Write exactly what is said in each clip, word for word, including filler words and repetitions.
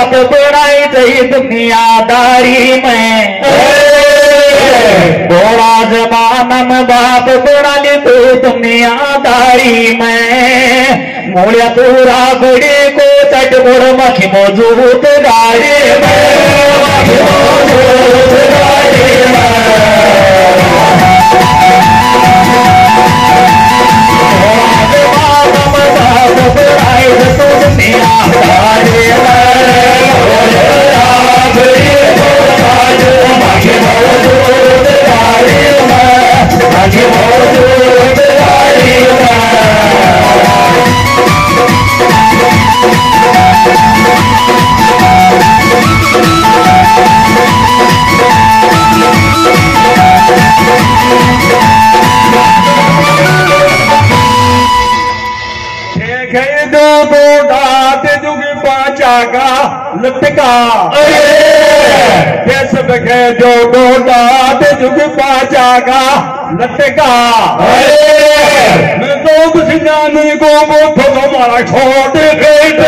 बाप बनाई थी दुनियादारी में। घोड़ा जमाना में बाप बना ली तू दुनियादारी में। मोड़िया पूरा बड़ी को चट मोड़ मखी मौजूद गाड़ी में, मखी मौजूद गाड़ी में। लटका सब के जो डोडा ते जुग पाचागा लटका। मैं तो सिंगानी को मोठो हमारा छोड़ बेटे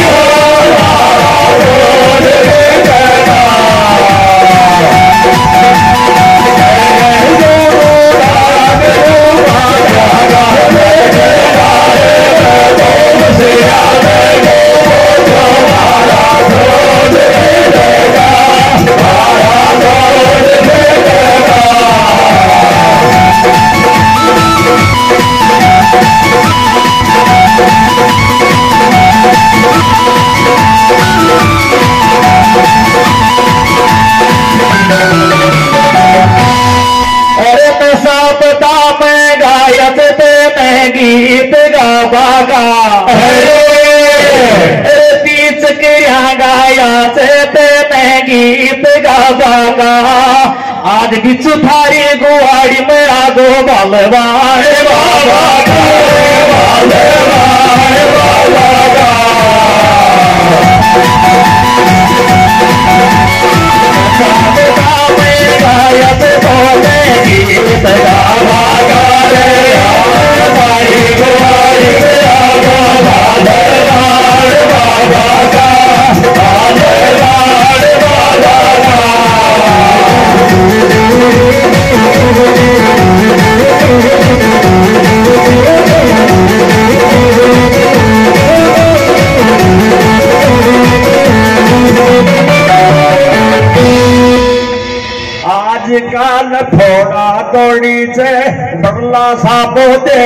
गीत गा बागा पीछ किया गाया से पे मैं गीत गा बागा। आज बिचु थारी गुआड़ी में आगो बलवान बाबा गायत तो मैं गीत गा बागा आजकल थोड़ा तोड़ी से बदला सा बोते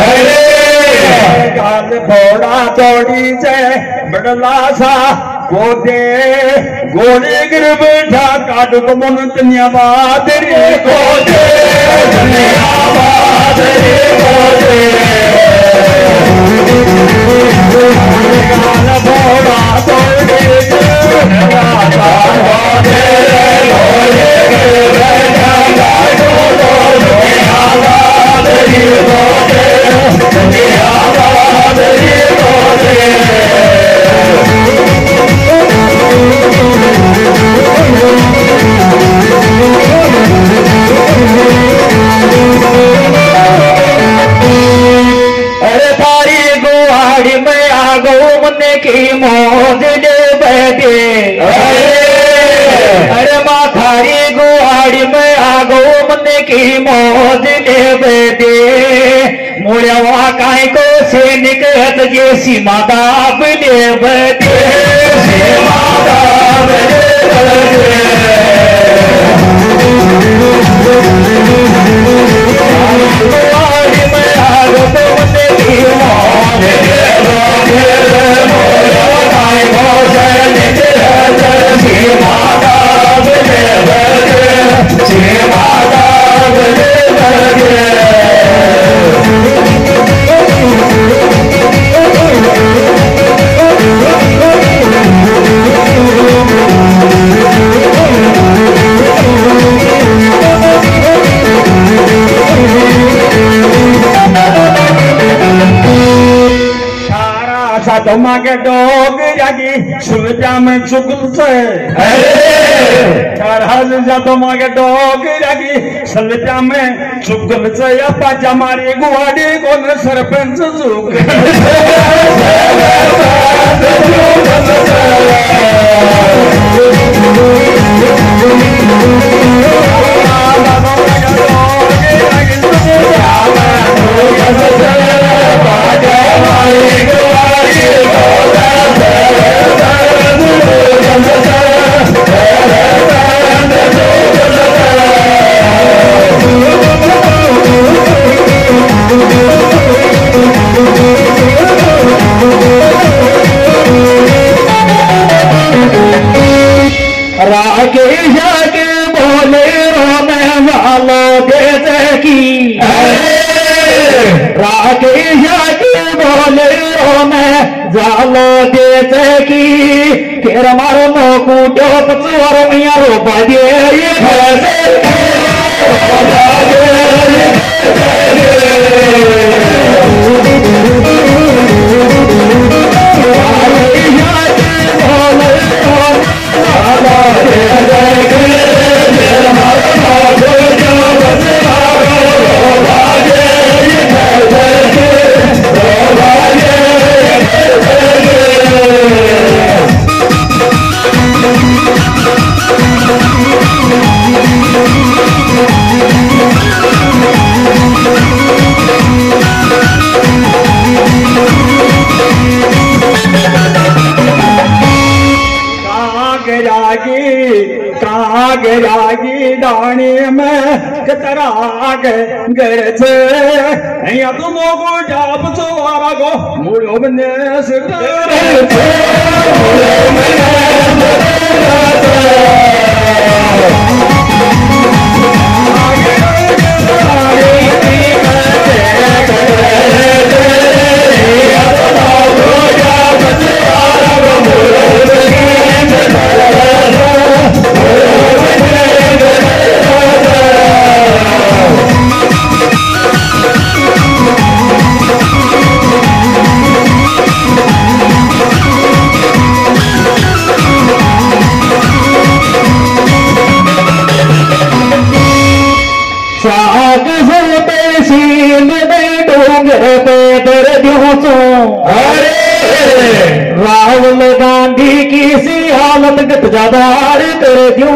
काल थोड़ा तोड़ी से बदला सा बोते गोली गिर बैठा काट को मन धन्यवाद रे गोदे धन्यवाद रे गोदे काल थोड़ा तोड़ी से बदला सा बोते अरे थारी गुआड़ी में आगो मन की मौज ले बैठे। अरे माँ थारी गुआड़ी में आगो मन की मौज ले बैठे। मुड़िया वहाँ काई को से निकलत जे सीमा दाब ले बैठे, सीमा दाब ले बैठे। गुआड़ी में आगो मन की मौज ले बैठे। मुड़िया काई को से निकलत सीमा दाब ले बैठे, सीमा दाब ले बैठे। साधुमा के डोग जागी सुलझा में चुगल से साधुमा के डोग जागी सुलझा में चुगल से पाचा मारी गुआड़ी को न सरपंच जुग देते की फिर मारो मोकू डोप चोर मिया रो बाजे गिरागी डाणी में कतराग गरज या तुम को जाप तो आवा को मुड़ो बने से साग होते सीन में डोंगर पे दर्दियों सो राहुल गांधी की सी हालत गत जादार कर दूं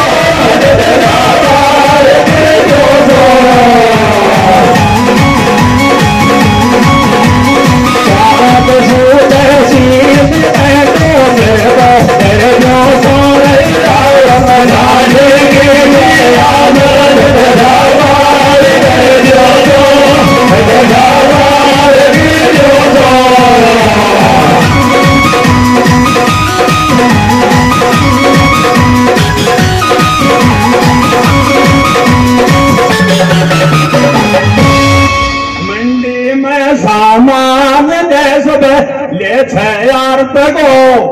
सामान दे सब ले यार तको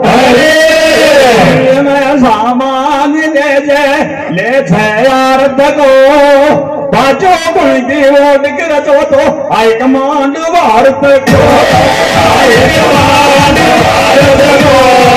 अरे मैं सामान दे जे ले यार तको बाजो कोई दी वोट कर तो तो आई कमांड भारत को आई कमांड भारत को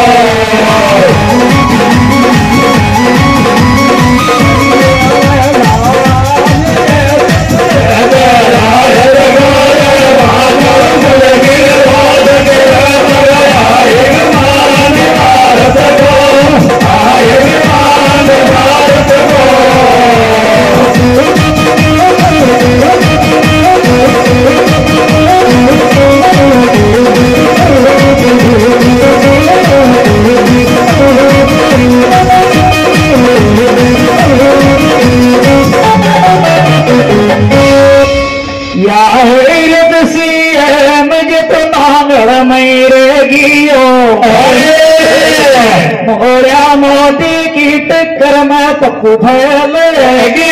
मोरिया मोदी की टक्कर में पप्पू फैलेगी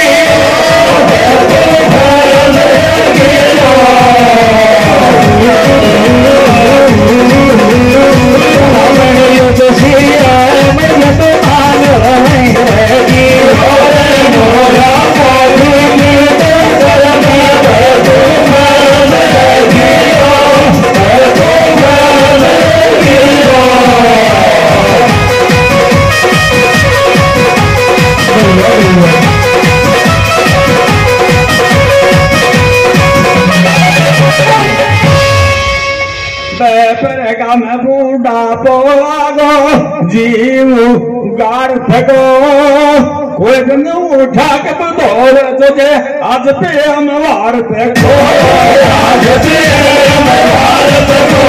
का मैं बूढ़ा पोगो जीव गार फेंको कोई दिन उठा के बदौर तुझे आज पे हम वार फेंको आज पे हम वार फेंको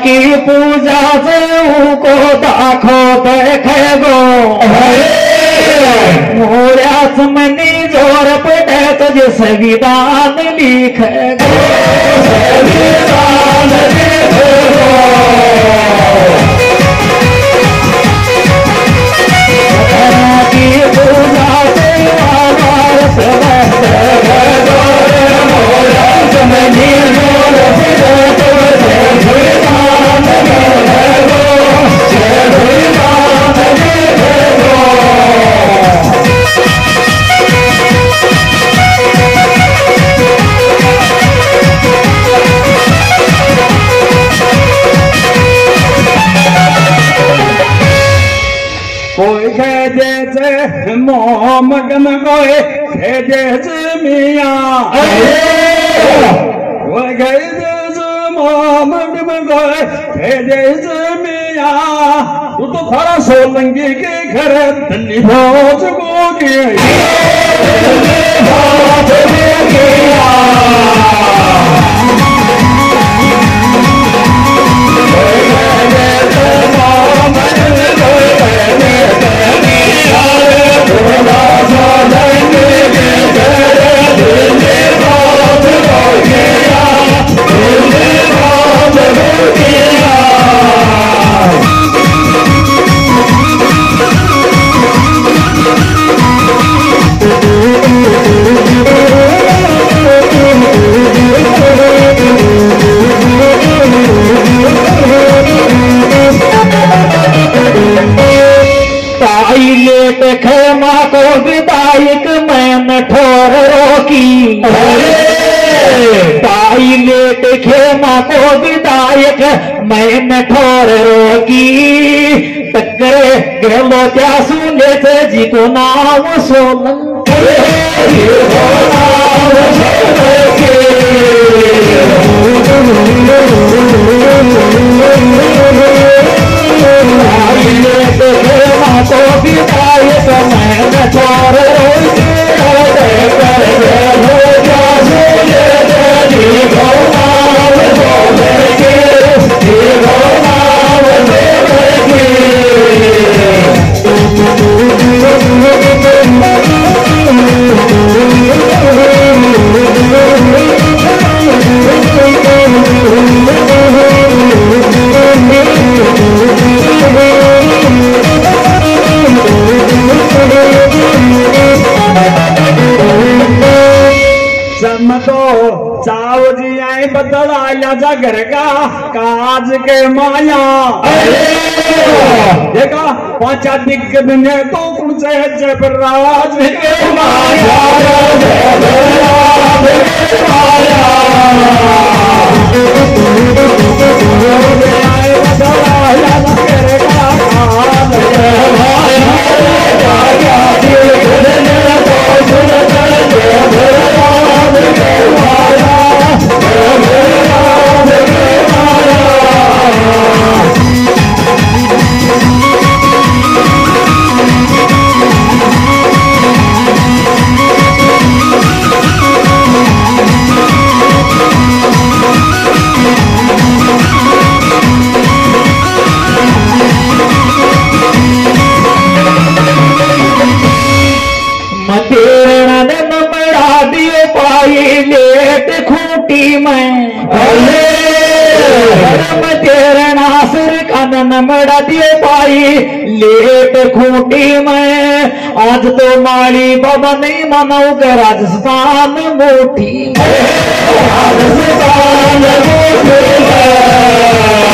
की पूजा से को दाखो देखे गो मोरा चमनी जोर पटे तुझे संविधान लिखे गो संविधान लिखे गो की पूजा से आवार समस्त मोरा चमनी जोर पटे तुझे संविधान लिखे गो संविधान लिखे गो कोई कह दे से मोहम्मद में कोई कह दे से मियाँ कोई कह दे से मोहम्मद में कोई कह दे से मियाँ तू तो खरा सोलंगी के घर दिल्ली भोज को गया खेमा को विदायक मैंने ठोर रोकी ताई लेट खेमा को विदायक मैंने ठोर रोकी टक्करे गेलो क्या सुने थे जी को नाम सोलंकी तो विदायक मैंने छोड़ चाव जी आई बदला जा घर का काज के माया देखा पांचा दिक्क दिन तो कुण से जब राज के माया लेट खूटी में तेरे नासिर कनन मड़ा दिए पाई लेट खूटी में आज तो माली बाबा नहीं मनाऊ के राजस्थान मोटी राजस्थान मोटी